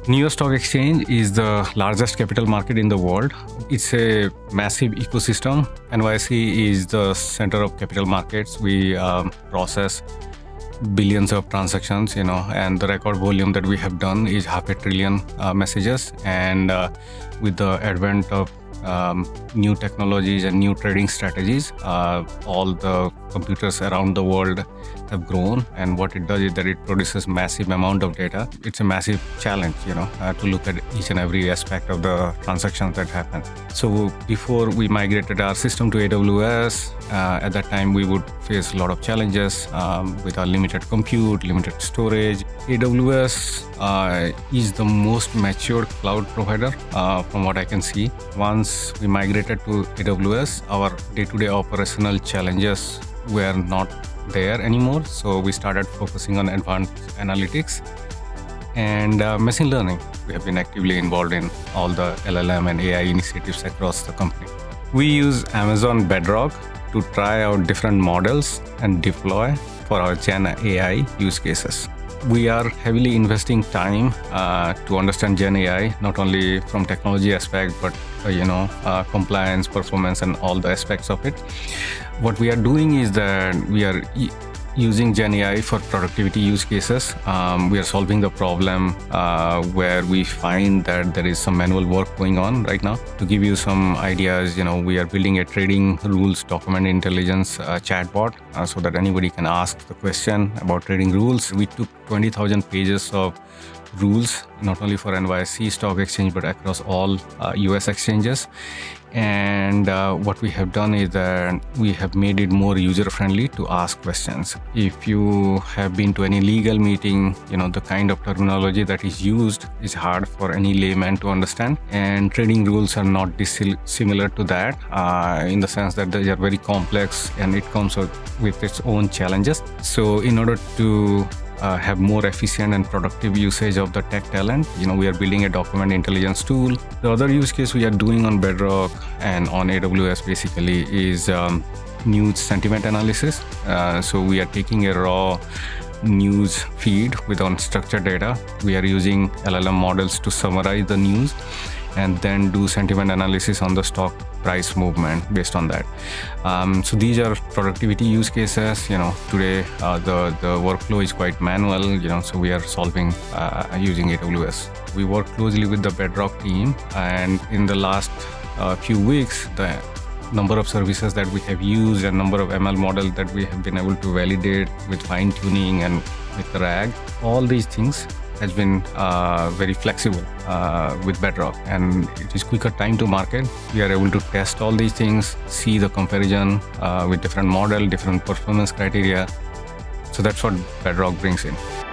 New York Stock Exchange is the largest capital market in the world. It's a massive ecosystem. NYSE is the center of capital markets. We process billions of transactions, and the record volume that we have done is 500 billion messages. And with the advent of new technologies and new trading strategies, all the computers around the world have grown, and what it does is that it produces massive amount of data. It's a massive challenge, to look at each and every aspect of the transactions that happen. So before we migrated our system to AWS, at that time we would face a lot of challenges with our limited compute, limited storage. AWS is the most mature cloud provider from what I can see. Once we migrated to AWS, our day-to-day operational challenges were not there anymore. So we started focusing on advanced analytics and machine learning. We have been actively involved in all the LLM and AI initiatives across the company. We use Amazon Bedrock to try out different models and deploy for our Gen AI use cases. We are heavily investing time to understand Gen AI, not only from technology aspect, but compliance, performance, and all the aspects of it. What we are doing is that we are using Gen AI for productivity use cases. We are solving the problem where we find that there is some manual work going on right now. To give you some ideas, we are building a trading rules document intelligence chatbot so that anybody can ask the question about trading rules. We took 20,000 pages of rules, not only for NYSE Stock Exchange, but across all US exchanges. And what we have done is that we have made it more user-friendly to ask questions. If you have been to any legal meeting, the kind of terminology that is used is hard for any layman to understand. And trading rules are not dissimilar to that, in the sense that they are very complex and it comes with its own challenges. So in order to have more efficient and productive usage of the tech talent, we are building a document intelligence tool. The other use case we are doing on Bedrock and on AWS basically is news sentiment analysis. So we are taking a raw news feed with unstructured data. We are using LLM models to summarize the news and then do sentiment analysis on the stock price movement based on that. So these are productivity use cases. Today the workflow is quite manual, so we are solving using AWS. We work closely with the Bedrock team, and in the last few weeks, the number of services that we have used and number of ML models that we have been able to validate with fine-tuning and with RAG, all these things has been very flexible with Bedrock, and it is quicker time to market. We are able to test all these things, see the comparison with different model, different performance criteria. So that's what Bedrock brings in.